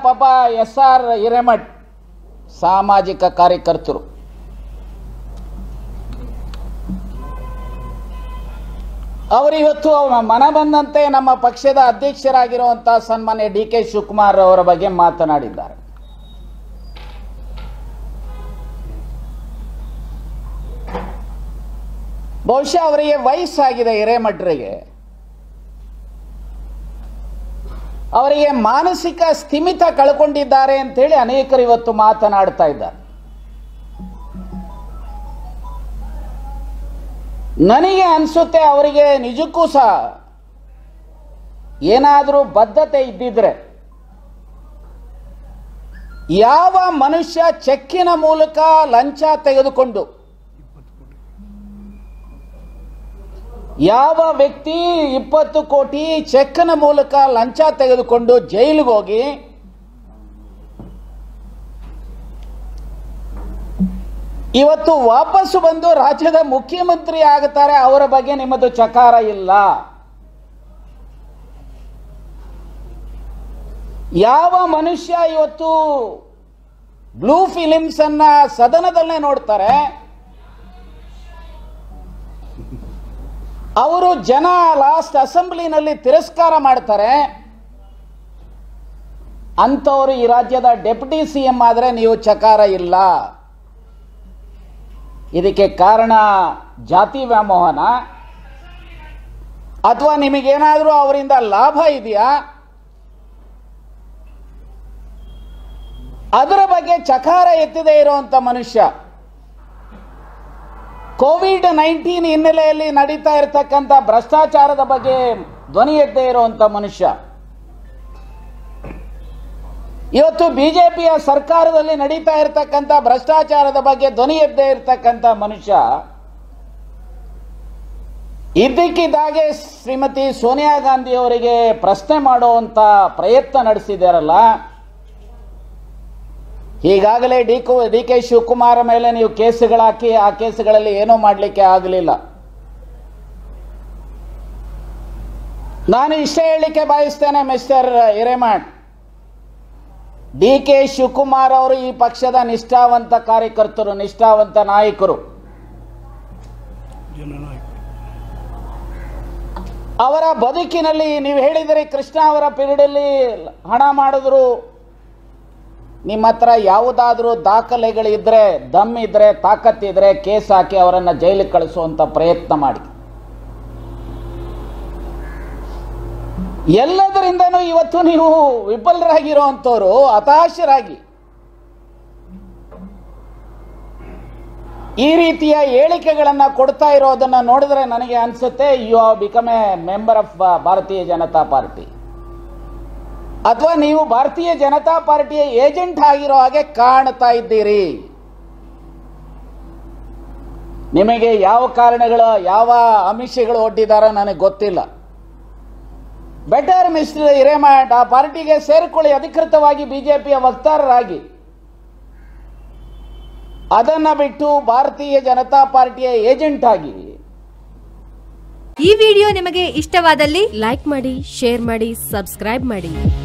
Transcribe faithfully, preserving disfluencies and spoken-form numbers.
ಪಾಪ S R Hiremath ಸಾಮಾಜಿಕ ಕಾರ್ಯಕರ್ತರು ಅವರು ಇವತ್ತು ಮನ ಬಂದಂತೆ ನಮ್ಮ ಪಕ್ಷದ ಅಧ್ಯಕ್ಷರಾಗಿರುವಂತಹ ಸನ್ಮಾನ್ಯ ಡಿ ಕೆ ಶಿವಕುಮಾರ್ ಅವರ ಬಗ್ಗೆ ಮಾತನಾಡಿದ್ದಾರೆ. ಬಹುಶಃ ಅವರಿಗೆ ವಯಸ್ಸಾಗಿದೆ, ಹಿರೇಮಠರಿಗೆ ಅವರಿಗೆ ಮಾನಸಿಕ ಸ್ಥಿಮಿತ ಕಳ್ಕೊಂಡಿದ್ದಾರೆ ಅಂತೇಳಿ ಅನೇಕರು ಇವತ್ತು ಮಾತನಾಡ್ತಾ ಇದ್ದಾರೆ. ನನಗೆ ಅನಿಸುತ್ತೆ ಅವರಿಗೆ ನಿಜಕ್ಕೂ ಸಹ ಏನಾದರೂ ಬದ್ಧತೆ ಇದ್ದಿದ್ರೆ ಯಾವ ಮನುಷ್ಯ ಚೆಕ್ಕಿನ ಮೂಲಕ ಲಂಚ ತೆಗೆದುಕೊಂಡು, ಯಾವ ವ್ಯಕ್ತಿ ಇಪ್ಪತ್ತು ಕೋಟಿ ಚೆಕ್ನ ಮೂಲಕ ಲಂಚ ತೆಗೆದುಕೊಂಡು ಜೈಲಿಗೆ ಹೋಗಿ ಇವತ್ತು ವಾಪಸ್ಸು ಬಂದು ರಾಜ್ಯದ ಮುಖ್ಯಮಂತ್ರಿ ಆಗುತ್ತಾರೆ, ಅವರ ಬಗ್ಗೆ ನಿಮ್ಮದು ಚಕಾರ ಇಲ್ಲ. ಯಾವ ಮನುಷ್ಯ ಇವತ್ತು ಬ್ಲೂ ಫಿಲಿಮ್ಸ್ ಅನ್ನ ಸದನದಲ್ಲೇ ನೋಡ್ತಾರೆ, ಅವರು ಜನ ಲಾಸ್ಟ್ ಅಸೆಂಬ್ಲಿನಲ್ಲಿ ತಿರಸ್ಕಾರ ಮಾಡ್ತಾರೆ, ಅಂತವರು ಈ ರಾಜ್ಯದ ಡೆಪ್ಯೂಟಿ ಸಿಎಂ ಆದ್ರೆ ನೀವು ಚಕಾರ ಇಲ್ಲ. ಇದಕ್ಕೆ ಕಾರಣ ಜಾತಿ ವ್ಯಾಮೋಹನ ಅಥವಾ ನಿಮಗೇನಾದರೂ ಅವರಿಂದ ಲಾಭ ಇದೆಯಾ? ಅದರ ಬಗ್ಗೆ ಚಕಾರ ಎತ್ತದೇ ಇರುವಂತ ಮನುಷ್ಯ, ಕೋವಿಡ್ ನೈನ್ಟೀನ್ ಹಿನ್ನೆಲೆಯಲ್ಲಿ ನಡೀತಾ ಇರತಕ್ಕಂಥ ಭ್ರಷ್ಟಾಚಾರದ ಬಗ್ಗೆ ಧ್ವನಿ ಎತ್ತದೇ ಇರುವಂತ ಮನುಷ್ಯ, ಇವತ್ತು ಬಿಜೆಪಿಯ ಸರ್ಕಾರದಲ್ಲಿ ನಡೀತಾ ಇರತಕ್ಕಂಥ ಭ್ರಷ್ಟಾಚಾರದ ಬಗ್ಗೆ ಧ್ವನಿ ಎತ್ತದೇ ಇರತಕ್ಕಂಥ ಮನುಷ್ಯ, ಇದ್ದಕ್ಕಿದ್ದಾಗೆ ಶ್ರೀಮತಿ ಸೋನಿಯಾ ಗಾಂಧಿ ಅವರಿಗೆ ಪ್ರಶ್ನೆ ಮಾಡುವಂತ ಪ್ರಯತ್ನ ನಡೆಸಿದಾರಲ್ಲ, ಈಗಾಗಲೇ ಡಿ ಡಿ ಕೆ ಶಿವಕುಮಾರ್ ಮೇಲೆ ನೀವು ಕೇಸುಗಳಾಕಿ ಆ ಕೇಸುಗಳಲ್ಲಿ ಏನೂ ಮಾಡಲಿಕ್ಕೆ ಆಗಲಿಲ್ಲ. ನಾನು ಇಷ್ಟೇ ಹೇಳಲಿಕ್ಕೆ ಬಯಸ್ತೇನೆ, mister Hiremath, D K Shivakumar ಅವರು ಈ ಪಕ್ಷದ ನಿಷ್ಠಾವಂತ ಕಾರ್ಯಕರ್ತರು, ನಿಷ್ಠಾವಂತ ನಾಯಕರು. ಅವರ ಬದುಕಿನಲ್ಲಿ ನೀವು ಹೇಳಿದರೆ ಕೃಷ್ಣ ಅವರ ಪೀರಿಯಡಲ್ಲಿ ಹಣ ಮಾಡಿದ್ರು, ನಿಮ್ಮ ಹತ್ರ ಯಾವುದಾದ್ರೂ ದಾಖಲೆಗಳಿದ್ರೆ, ದಮ್ ಇದ್ರೆ, ತಾಕತ್ತಿದ್ರೆ ಕೇಸ್ ಹಾಕಿ ಅವರನ್ನು ಜೈಲಿಗೆ ಕಳಿಸುವಂತ ಪ್ರಯತ್ನ ಮಾಡಿ. ಎಲ್ಲದರಿಂದನೂ ಇವತ್ತು ನೀವು ವಿಫಲರಾಗಿರುವಂತವರು, ಹತಾಶರಾಗಿ ಈ ರೀತಿಯ ಹೇಳಿಕೆಗಳನ್ನು ಕೊಡ್ತಾ ಇರೋದನ್ನ ನೋಡಿದ್ರೆ ನನಗೆ ಅನ್ಸುತ್ತೆ you have become a member of Bharatiya Janata party, ಅಥವಾ ನೀವು ಭಾರತೀಯ ಜನತಾ ಪಾರ್ಟಿಯ ಏಜೆಂಟ್ ಆಗಿರೋ ಹಾಗೆ ಕಾಣ್ತಾ ಇದ್ದೀರಿ. ನಿಮಗೆ ಯಾವ ಕಾರಣಗಳು, ಯಾವ ಆಮಿಷಗಳು ಒಡ್ಡಿದಾರೋ ನನಗೆ ಗೊತ್ತಿಲ್ಲ. ಬೆಟರ್ ಮಿಸ್ಟರ್ ಹಿರೇಮಠ್, ಆ ಪಾರ್ಟಿಗೆ ಸೇರಿಕೊಳ್ಳಿ, ಅಧಿಕೃತವಾಗಿ ಬಿಜೆಪಿಯ ವಕ್ತಾರರಾಗಿ. ಅದನ್ನ ಬಿಟ್ಟು ಭಾರತೀಯ ಜನತಾ ಪಾರ್ಟಿಯ ಏಜೆಂಟ್ ಆಗಿ. ಈ ವಿಡಿಯೋ ನಿಮಗೆ ಇಷ್ಟವಾದಲ್ಲಿ ಲೈಕ್ ಮಾಡಿ, ಶೇರ್ ಮಾಡಿ, ಸಬ್ಸ್ಕ್ರೈಬ್ ಮಾಡಿ.